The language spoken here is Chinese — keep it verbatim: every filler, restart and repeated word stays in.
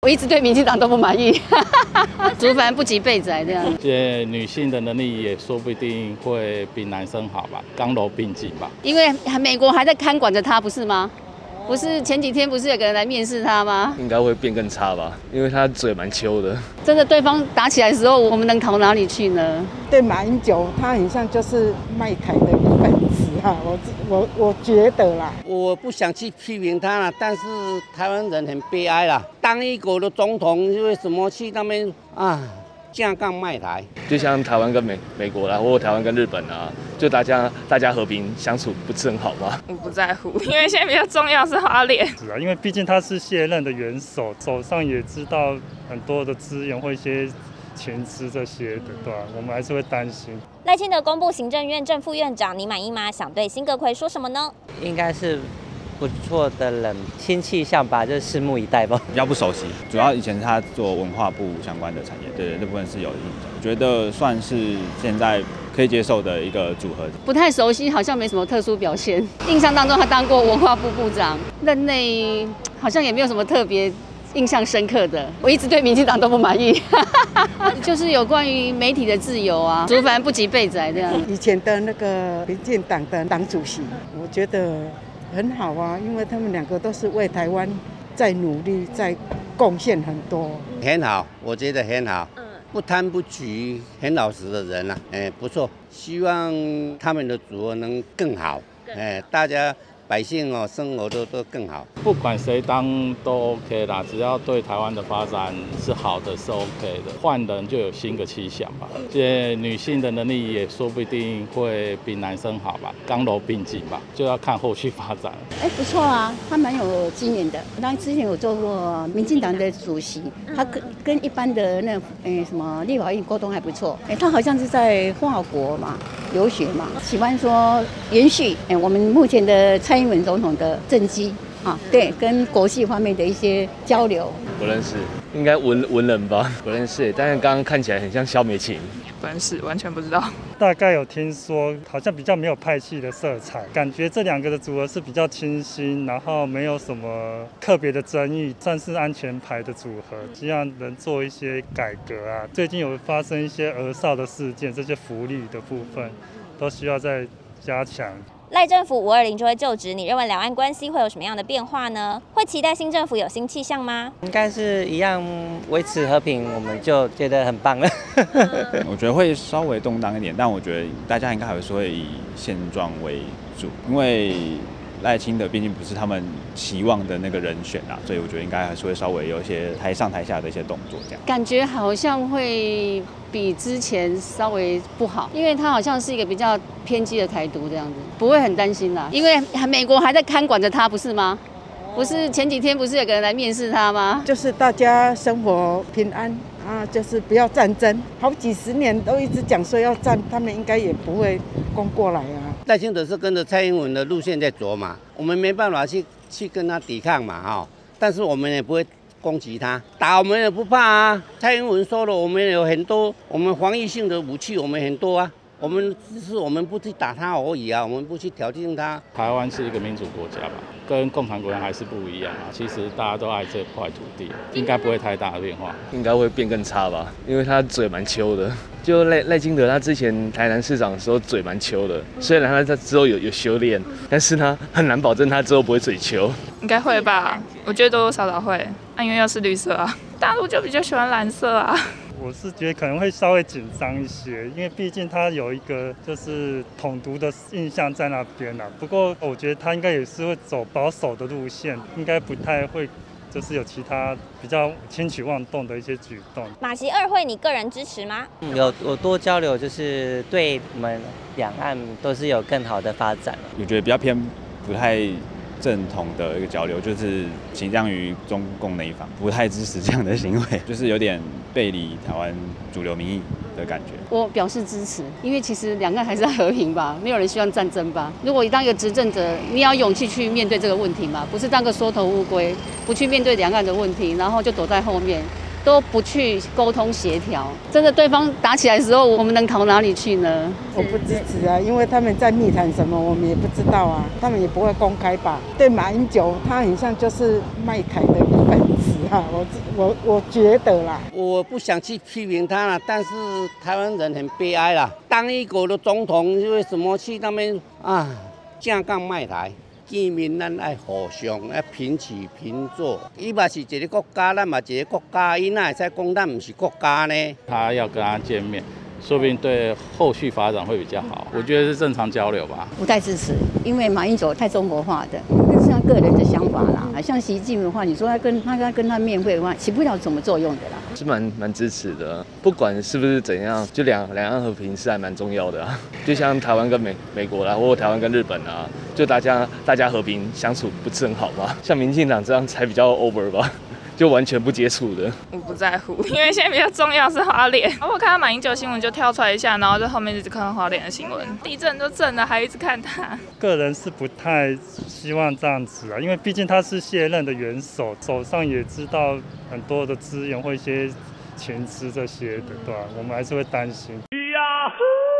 我一直对民进党都不满意，竹繁不及备载这样。 这女性的能力也说不定会比男生好吧，刚柔并济吧。 因为美国还在看管着他，不是吗？不是前几天不是有个人来面试他吗？ 应该会变更差吧，因为他嘴蛮秋的。 真的，对方打起来的时候，我们能逃哪里去呢？ 对马英九，他很像就是麦凯的一份子哈，我我我觉得啦。 我不想去批评他了，但是台湾人很悲哀啦。当一国的总统，为什么去那边啊？架杠卖台， 就像台湾跟美美国啦，或者台湾跟日本啊，就大家大家和平相处，不是很好吗？ 我不在乎，因为现在比较重要是花莲。 是啊，因为毕竟他是卸任的元首，手上也知道很多的资源或一些钱资这些的，对吧？我们还是会担心。 赖清德公布行政院正副院长，你满意吗？想对辛格奎说什么呢？ 应该是不错的人，新气象吧，就拭目以待吧。 比较不熟悉，主要以前他做文化部相关的产业，对对，这部分是有印象。我觉得算是现在可以接受的一个组合。 不太熟悉，好像没什么特殊表现。印象当中，他当过文化部部长，任内好像也没有什么特别印象深刻的。我一直对民进党都不满意，就是有关于媒体的自由啊，竹繁不及备载这样。 以前的那个民进党的党主席，我觉得很好啊，因为他们两个都是为台湾在努力，在贡献很多。 很好，我觉得很好。不贪不取，很老实的人啊，哎，不错。希望他们的组合能更好，哎，大家百姓哦生活都都更好。 不管谁当都 OK 啦，只要对台湾的发展是好的，是 OK 的。换人就有新的气象吧。这女性的能力也说不定会比男生好吧，刚柔并济吧，就要看后续发展。 哎，不错啊，他蛮有经验的。他之前有做过民进党的主席，他跟跟一般的那诶什么立法院沟通还不错。哎，他好像是在法国嘛留学嘛，喜欢说延续哎我们目前的蔡英文总统的政绩。啊，对，跟国际方面的一些交流， 不认识，应该文文人吧，不认识，但是刚刚看起来很像萧美琴， 不认识，完全不知道。 大概有听说，好像比较没有派系的色彩，感觉这两个的组合是比较清新，然后没有什么特别的争议，算是安全牌的组合，希望能做一些改革啊。最近有发生一些儿少的事件，这些福利的部分都需要再加强。 赖政府五二零就会就职，你认为两岸关系会有什么样的变化呢？会期待新政府有新气象吗？ 应该是一样维持和平，我们就觉得很棒了。 我觉得会稍微动荡一点，但我觉得大家应该还是会以现状为主，因为赖清德毕竟不是他们期望的那个人选啦，所以我觉得应该还是会稍微有一些台上台下的一些动作这样。 感觉好像会比之前稍微不好，因为他好像是一个比较偏激的台独这样子，不会很担心啦，因为美国还在看管着他，不是吗？不是前几天不是有个人来面试他吗？ 就是大家生活平安啊，就是不要战争。好几十年都一直讲说要战，他们应该也不会攻过来啊。 赖清德是跟着蔡英文的路线在走嘛，我们没办法去去跟他抵抗嘛，哈，但是我们也不会攻击他，打我们也不怕啊。蔡英文说了，我们有很多我们防御性的武器，我们很多啊。我们只是我们不去打他而已啊，我们不去挑衅他。 台湾是一个民主国家吧，跟共产国家还是不一样啊。其实大家都爱这块土地，应该不会太大的变化。 应该会变更差吧，因为他嘴蛮秋的。就赖赖清德他之前台南市长的时候嘴蛮秋的，虽然他他之后有有修炼，但是呢很难保证他之后不会嘴秋。 应该会吧，我觉得多多少少会。那、啊、因为又是绿色啊，大陆就比较喜欢蓝色啊。 我是觉得可能会稍微紧张一些，因为毕竟他有一个就是统独的印象在那边啦。不过我觉得他应该也是会走保守的路线，应该不太会就是有其他比较轻举妄动的一些举动。 马习二会你个人支持吗？ 有有多交流，就是对我们两岸都是有更好的发展。 我觉得比较偏不太正统的一个交流，就是倾向于中共那一方，不太支持这样的行为，就是有点背离台湾主流民意的感觉。 我表示支持，因为其实两岸还是要和平吧，没有人希望战争吧。如果你当一个执政者，你要有勇气去面对这个问题嘛，不是当个缩头乌龟，不去面对两岸的问题，然后就躲在后面， 都不去沟通协调，真的对方打起来的时候，我们能逃哪里去呢？ 我不支持啊，因为他们在密谈什么，我们也不知道啊，他们也不会公开吧。对马英九，他很像就是卖台的一份子啊，我我我觉得啦， 我不想去批评他了，但是台湾人很悲哀啦，当一国的总统为什么去那边啊，正港卖台？见面咱爱互相爱平起平坐，伊嘛是一个国家，咱嘛一个国家，伊哪会使讲咱唔是国家呢？ 他要跟他见面，说不定对后续发展会比较好。我觉得是正常交流吧。 不太支持，因为马英九太中国化的，这是他个人的想法啦。像习近平的话，你说他跟他他跟他面会的话，起不了什么作用的啦。 是蛮蛮支持的，不管是不是怎样，就两两岸和平是还蛮重要的啊。就像台湾跟美美国啦，或者台湾跟日本啊，就大家大家和平相处不是很好吗？像民进党这样才比较 over 吧。就完全不接触的， 我不在乎，因为现在比较重要是花莲。我看到马英九新闻就跳出来一下，然后在后面一直看到花莲的新闻，地震都震了还一直看他。 个人是不太希望这样子啊，因为毕竟他是卸任的元首，手上也知道很多的资源或一些情资这些的，对吧？我们还是会担心。